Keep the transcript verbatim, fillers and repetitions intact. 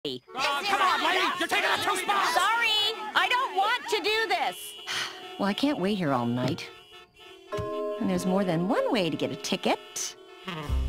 Oh, come on, lady! You're taking up two spots! Sorry! I don't want to do this! Well, I can't wait here all night. And there's more than one way to get a ticket.